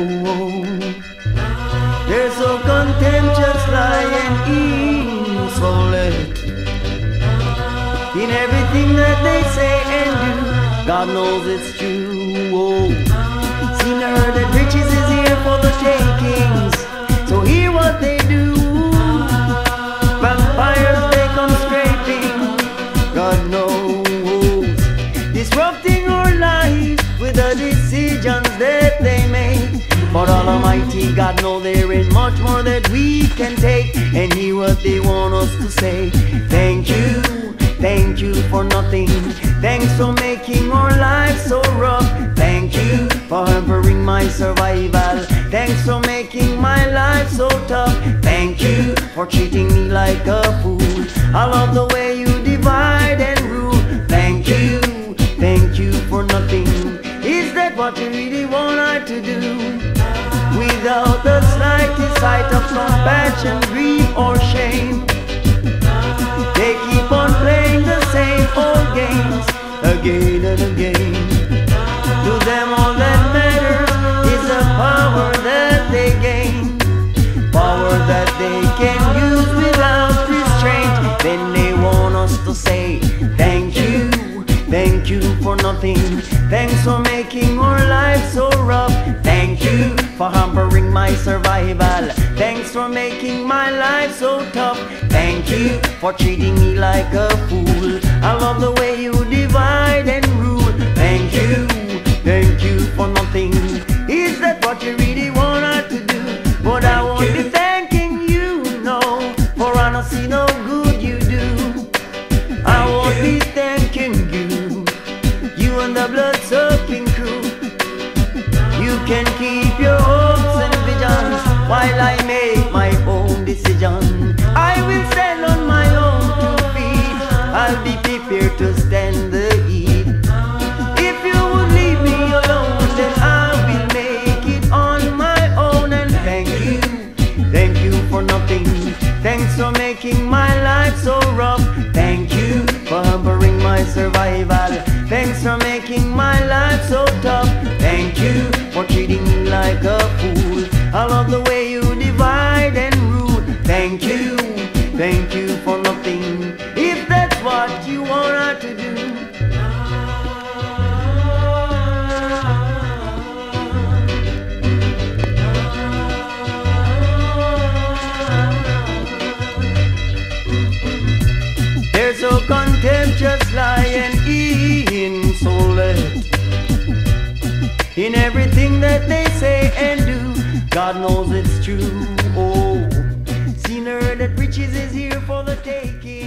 They're so contemptuous, lying insolent in everything that they say and do. God knows it's true. Oh, seen or heard that riches is here for the takings. So hear what they do. Vampires, they come scraping. God knows, disrupting our lives with the decisions that they make. But all Almighty God knows there ain't much more that we can take. And hear what they want us to say. Thank you for nothing. Thanks for making our lives so rough. Thank you for hampering my survival. Thanks for making my life so tough. Thank you for treating me like a fool. I love the way you divide and rule. Thank you for nothing. Is that what you really want her to do? Without the slightest sight of compassion, grief or shame, they keep on playing the same old games again and again. To them all that matters is the power that they gain, power that they can use without restraint. Then they want us to say thank you for nothing. Thanks for making our life so rough. Thank you for hampering my survival. Thanks for making my life so tough. Thank you for treating me like a fool. I love the way you divide and rule. Thank you for nothing. Is that what you really want her to do? But I won't be thanking you, no, for I don't see no good you do. I won't be thanking you and the blood-sucking crew. You can keep your hopes and visions while I make my own decision. I will stand on my own 2 feet. I'll be prepared to stand the heat. If you would leave me alone, then I will make it on my own. And thank you for nothing. Thanks for making my life so rough. Thank you for hampering my survival. Thanks for making my life so tough. Thank you for treating me like a fool. I love the way you divide and rule. Thank you for nothing. If that's what you want her to do. They're so contemptuous, lying insolent in everything that they say and do. God knows it's true. Oh, seen her that riches is here for the taking.